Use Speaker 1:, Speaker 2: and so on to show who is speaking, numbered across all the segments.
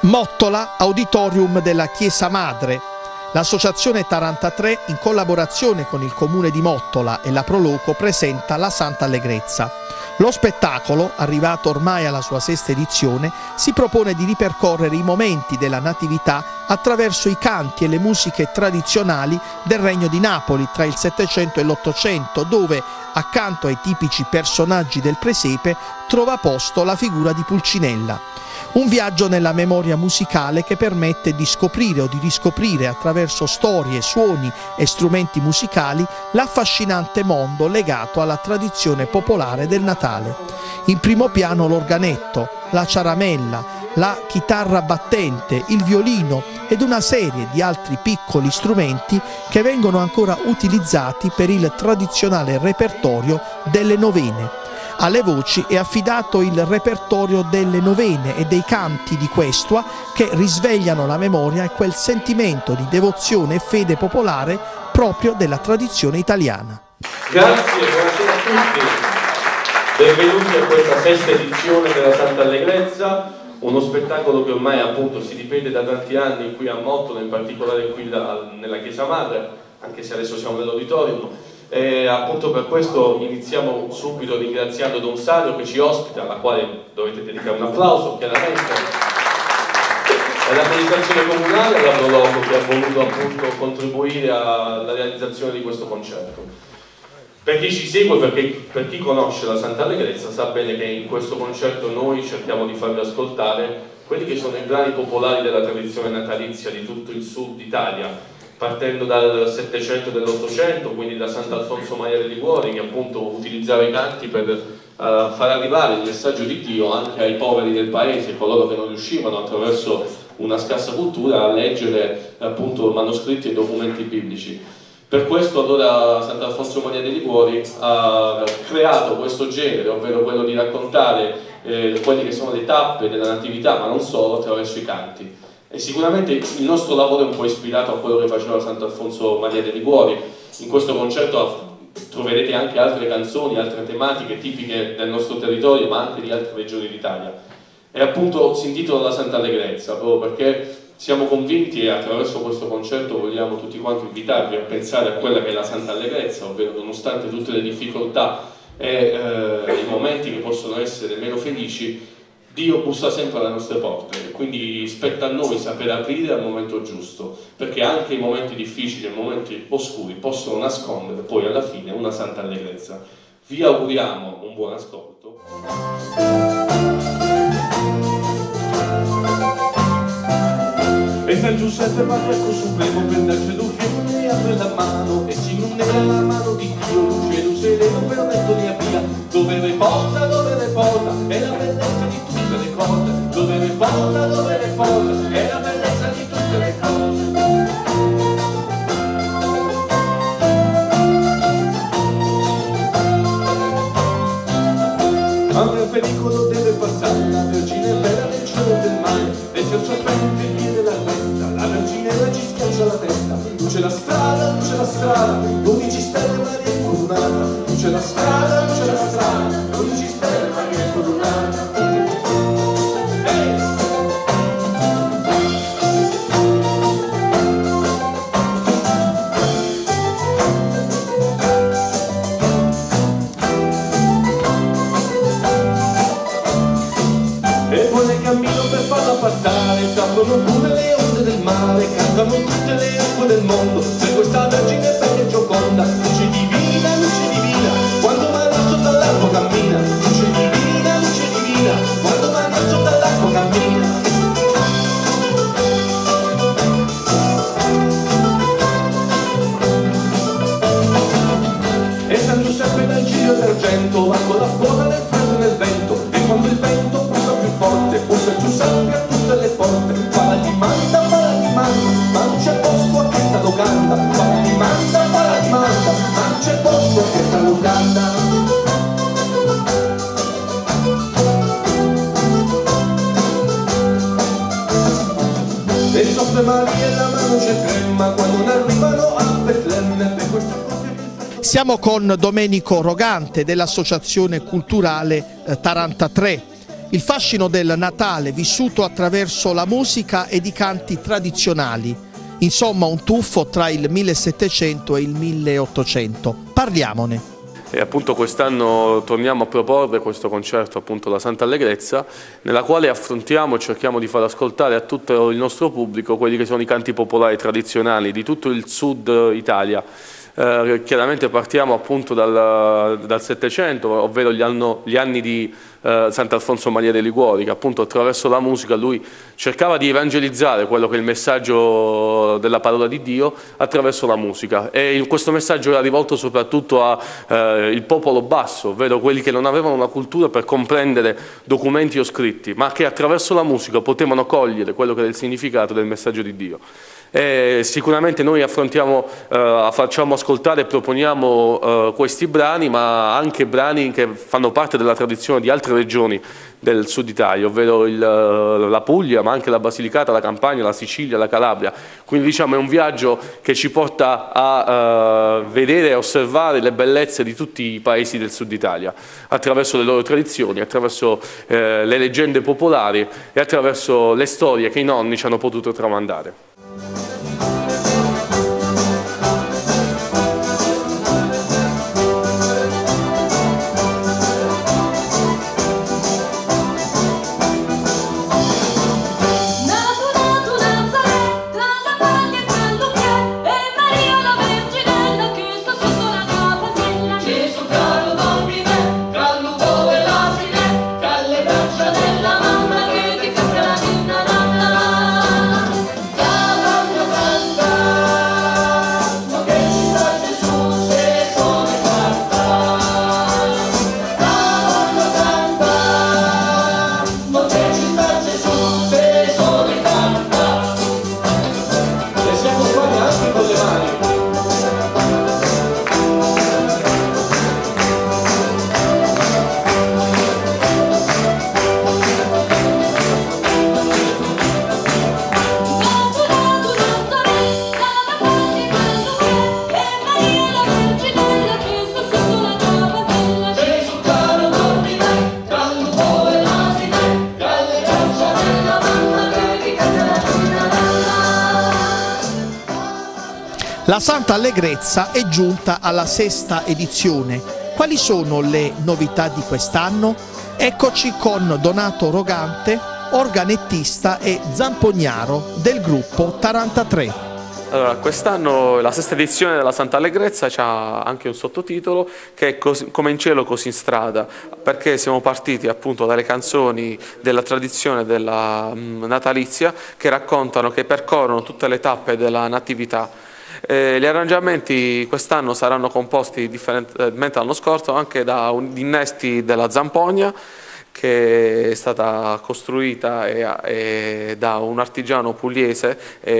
Speaker 1: Mottola, auditorium della Chiesa Madre. L'associazione Tarantatré, in collaborazione con il comune di Mottola e la Proloco, presenta la Santa Allegrezza. Lo spettacolo, arrivato ormai alla sua sesta edizione, si propone di ripercorrere i momenti della Natività attraverso i canti e le musiche tradizionali del Regno di Napoli tra il Settecento e l'Ottocento, dove, accanto ai tipici personaggi del presepe, trova posto la figura di Pulcinella. Un viaggio nella memoria musicale che permette di scoprire o di riscoprire attraverso storie, suoni e strumenti musicali l'affascinante mondo legato alla tradizione popolare del Natale. In primo piano l'organetto, la ciaramella, la chitarra battente, il violino ed una serie di altri piccoli strumenti che vengono ancora utilizzati per il tradizionale repertorio delle novene. Alle voci è affidato il repertorio delle novene e dei canti di Questua che risvegliano la memoria e quel sentimento di devozione e fede popolare proprio della tradizione italiana.
Speaker 2: Grazie, buonasera a tutti. Benvenuti a questa sesta edizione della Santa Allegrezza, uno spettacolo che ormai appunto si ripete da tanti anni qui a Mottola, in particolare qui nella Chiesa Madre, anche se adesso siamo nell'auditorium. E appunto per questo iniziamo subito ringraziando Don Sario che ci ospita, alla quale dovete dedicare un applauso chiaramente, e l'amministrazione comunale e la Proloco che ha voluto appunto contribuire alla realizzazione di questo concerto. Per chi ci segue, per chi conosce la Santa Allegrezza, sa bene che in questo concerto noi cerchiamo di farvi ascoltare quelli che sono i brani popolari della tradizione natalizia di tutto il sud Italia, partendo dal Settecento e dall'Ottocento, quindi da Sant'Alfonso Maria de' Liguori, che appunto utilizzava i canti per far arrivare il messaggio di Dio anche ai poveri del paese, coloro che non riuscivano attraverso una scarsa cultura a leggere appunto manoscritti e documenti biblici. Per questo allora Sant'Alfonso Maria de' Liguori ha creato questo genere, ovvero quello di raccontare quelle che sono le tappe della Natività, ma non solo, attraverso i canti. E sicuramente il nostro lavoro è un po' ispirato a quello che faceva Sant'Alfonso Maria de' Liguori. In questo concerto troverete anche altre canzoni, altre tematiche tipiche del nostro territorio, ma anche di altre regioni d'Italia. E appunto si intitola la Santa Allegrezza, proprio perché siamo convinti e attraverso questo concerto vogliamo tutti quanti invitarvi a pensare a quella che è la Santa Allegrezza, ovvero nonostante tutte le difficoltà e i momenti che possono essere meno felici, Dio bussa sempre alle nostre porte e quindi spetta a noi saper aprire al momento giusto, perché anche i momenti difficili e i momenti oscuri possono nascondere poi alla fine una Santa Allegrezza. Vi auguriamo un buon ascolto.
Speaker 3: E San Giuseppe Patriarco Supremo prende al cielo fiore e apre la mano e si inonda la mano di Dio, luce sereno per detto via via, dove riposa, è la bellezza di tutte le cose, dove riposa, è la bellezza di tutte le cose. Anche il pericolo deve passare, la Vergine bella nel cielo del mare, e c'è il serpente in piede la testa, la Vergine ci schiaccia la testa, luce la strada, 12 stelle Maria incoronata, luce la strada, 12 stelle Maria incoronata. Passare, tappono pure le onde del mare, cantano tutte le acque del mondo, c'è questa Vergine bella e gioconda, luce divina, quando Maria sotto all'acqua cammina, luce divina, quando Maria sotto all'acqua cammina. E San Giuseppe dal ciglio d'argento va con la sposa nel freddo e nel vento, e quando il vento passa più forte, bussa Giuseppe a tutte le porte, fa la dimanda, ma non c'è posto a questa locanda, fa la dimanda, ma non c'è posto a questa locanda. E soffre Maria e la mano c'è trema quando non arrivano a Betlemme, per questa cosa.
Speaker 1: Siamo con Domenico Rogante dell'Associazione Culturale Tarantatré. Il fascino del Natale vissuto attraverso la musica ed i canti tradizionali. Insomma, un tuffo tra il 1700 e il 1800. Parliamone.
Speaker 2: E appunto quest'anno torniamo a proporre questo concerto, appunto la Santa Allegrezza, nella quale affrontiamo e cerchiamo di far ascoltare a tutto il nostro pubblico quelli che sono i canti popolari tradizionali di tutto il sud Italia. Chiaramente partiamo appunto dal Settecento, ovvero gli anni di Sant'Alfonso Maria dei Liguori, che appunto attraverso la musica lui cercava di evangelizzare quello che è il messaggio della parola di Dio attraverso la musica, e questo messaggio era rivolto soprattutto al popolo basso, ovvero quelli che non avevano una cultura per comprendere documenti o scritti, ma che attraverso la musica potevano cogliere quello che era il significato del messaggio di Dio. Sicuramente noi facciamo ascoltare e proponiamo questi brani, ma anche brani che fanno parte della tradizione di altre regioni del sud Italia, ovvero la Puglia, ma anche la Basilicata, la Campania, la Sicilia, la Calabria. Quindi diciamo è un viaggio che ci porta a vedere e osservare le bellezze di tutti i paesi del sud Italia, attraverso le loro tradizioni, attraverso le leggende popolari e attraverso le storie che i nonni ci hanno potuto tramandare.
Speaker 1: La Santa Allegrezza è giunta alla 6ª edizione. Quali sono le novità di quest'anno? Eccoci con Donato Rogante, organettista e zamponiaro del gruppo Taranta 3.
Speaker 2: Allora, quest'anno la 6ª edizione della Santa Allegrezza ha anche un sottotitolo che è Come in cielo così in strada, perché siamo partiti appunto dalle canzoni della tradizione della natalizia che raccontano, che percorrono tutte le tappe della natività. Gli arrangiamenti quest'anno saranno composti differentemente dall'anno scorso anche da innesti della zampogna, che è stata costruita da un artigiano pugliese.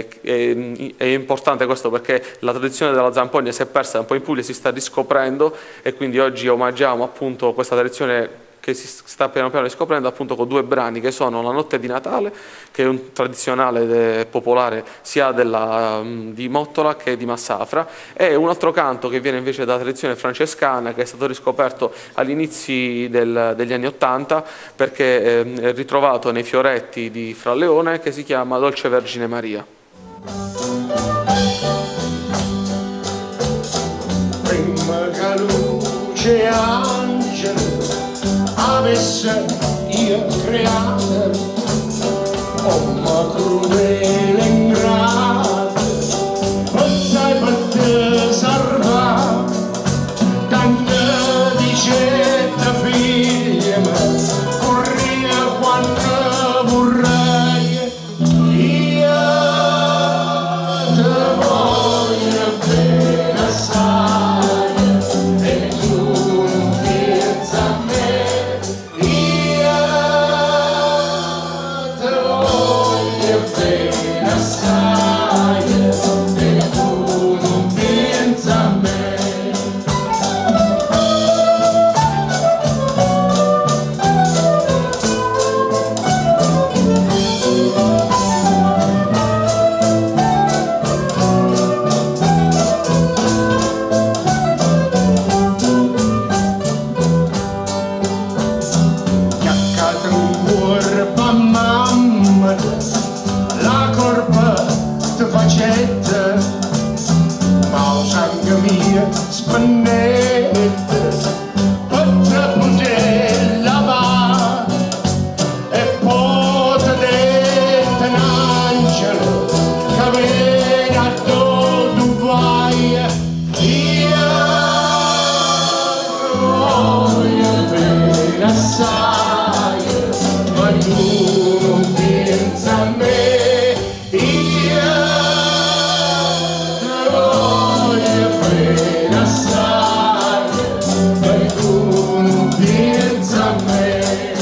Speaker 2: È importante questo perché la tradizione della zampogna si è persa un po' in Puglia, si sta riscoprendo, e quindi oggi omaggiamo appunto questa tradizione che si sta piano piano riscoprendo appunto con 2 brani che sono La notte di Natale, che è un tradizionale popolare sia di Mottola che di Massafra, e un altro canto che viene invece dalla tradizione francescana, che è stato riscoperto agli inizi degli anni '80 perché è ritrovato nei fioretti di Fra Leone, che si chiama Dolce Vergine Maria.
Speaker 4: Prima che luce angelo avesse io creato, ma crudele ingrata, non sai per te salvare, tante dicette figlie, ma corria quando vorrei, io te voglio bene assai, e tu non pensa a me. tu non pensa a me, io te voglio bene assai, e tu non pensa a me.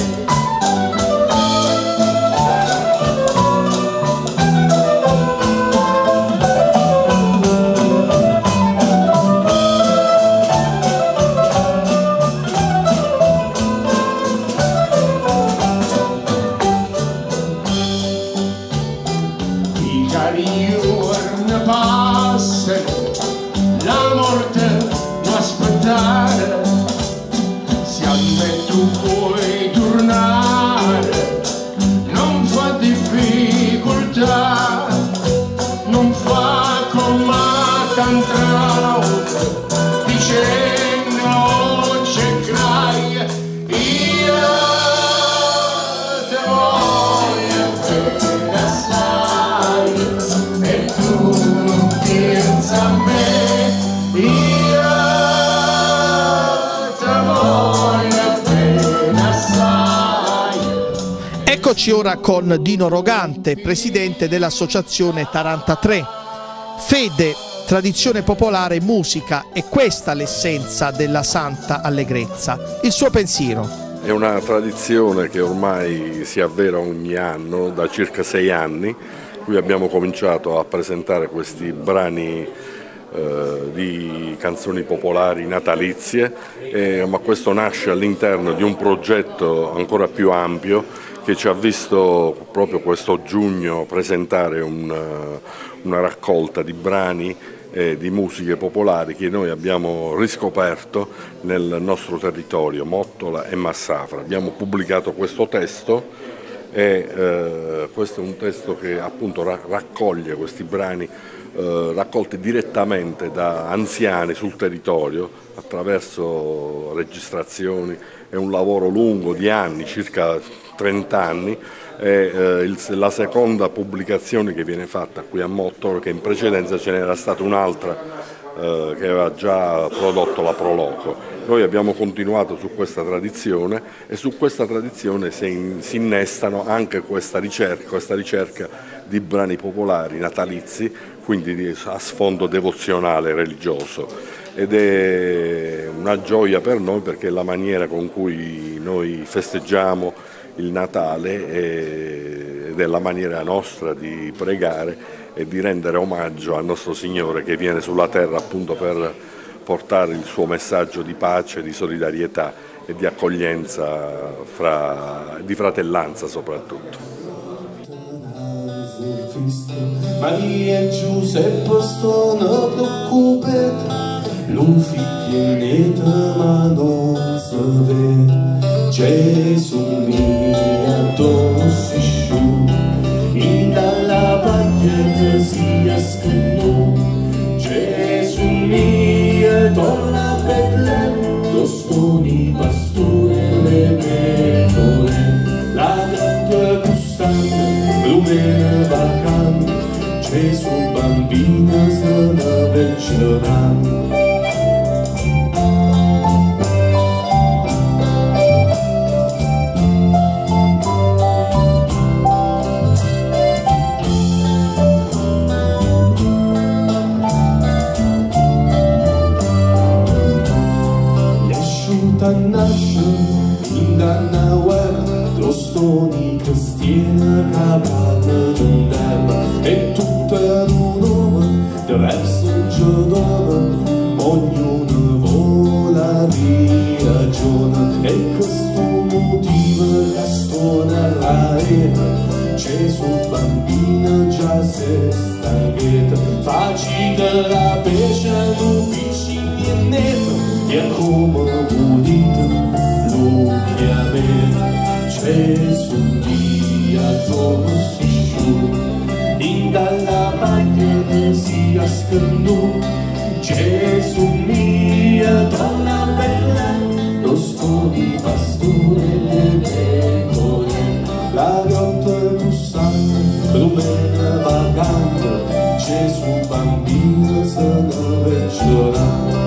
Speaker 4: La morte può aspettare, se a me tu puoi tornare, non fa difficoltà, non fa come t'antrao, dicendo non c'è crai, io te voglio bene assai, e tu non pensa a me.
Speaker 1: Eccoci ora con Dino Rogante, presidente dell'associazione Taranta 3. Fede, tradizione popolare, musica, è questa l'essenza della Santa Allegrezza. Il suo pensiero?
Speaker 5: È una tradizione che ormai si avvera ogni anno, da circa 6 anni. Qui abbiamo cominciato a presentare questi brani di canzoni popolari natalizie, ma questo nasce all'interno di un progetto ancora più ampio che ci ha visto proprio questo giugno presentare una raccolta di brani di musiche popolari che noi abbiamo riscoperto nel nostro territorio, Mottola e Massafra. Abbiamo pubblicato questo testo e questo è un testo che appunto raccoglie questi brani raccolti direttamente da anziani sul territorio attraverso registrazioni. È un lavoro lungo di anni, circa 30 anni, è la seconda pubblicazione che viene fatta qui a Mottola, che in precedenza ce n'era stata un'altra che aveva già prodotto la Proloco. Noi abbiamo continuato su questa tradizione e su questa tradizione si innestano anche questa ricerca di brani popolari natalizi, quindi a sfondo devozionale religioso, ed è una gioia per noi perché è la maniera con cui noi festeggiamo il Natale ed è la maniera nostra di pregare e di rendere omaggio al nostro Signore che viene sulla terra appunto per portare il suo messaggio di pace, di solidarietà e di accoglienza, di fratellanza soprattutto.
Speaker 3: Maria e Giuseppe stanno preoccupati, lo figlio ma non si vede. Gesù mio, dove si sciù, in dalla paglia si ascannò. Gesù mio, torna a Betlemme, lo stoni pastore le pecore, la notte costante, lumina vacante. Gesù bambino se ne vencerà. Jesciuta nasce in danna guerra, trostoni cristiani capanne d'un'erba e tutta l'uomo verso un giorno, ognuno vola via ragione e questo motivo la storia era. Gesù bambino già si stanchetta, facile la pesce non vicini e netto, e come udito lo chiamete. Gesù dia dove si sciù, in dalla paglia si ascannò. Gesù mia donna bella, lo sto di pastore le pecore, la grotta costante, lumina vagante, Gesù bambino se ne vencerà.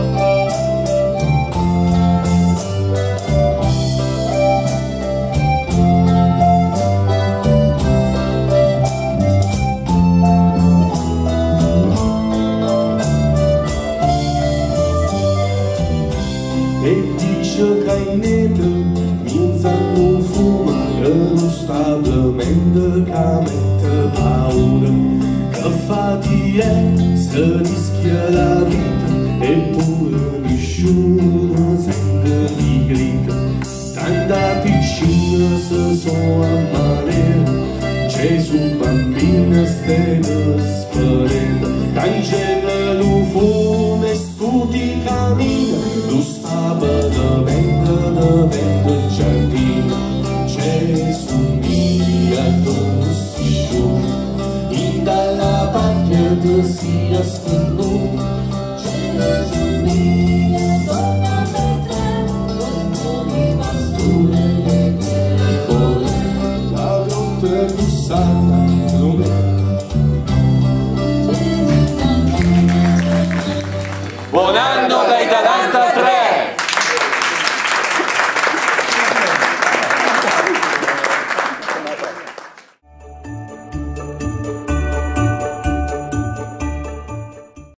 Speaker 3: mente che mette paura, che fatica se rischia la vita, eppure nessuno sente di grido. Tanta piccina se sono ammalata, Gesù bambino stava sparendo, cancella lo fumo e stuti cammina, lo stava davvero il giardino. Gesù mia dove si scioglie, in dalla paglia che si ascolta. Gesù mia donna vedremo, mi pastore le pecore, la grotta bussata non è. Buon anno dai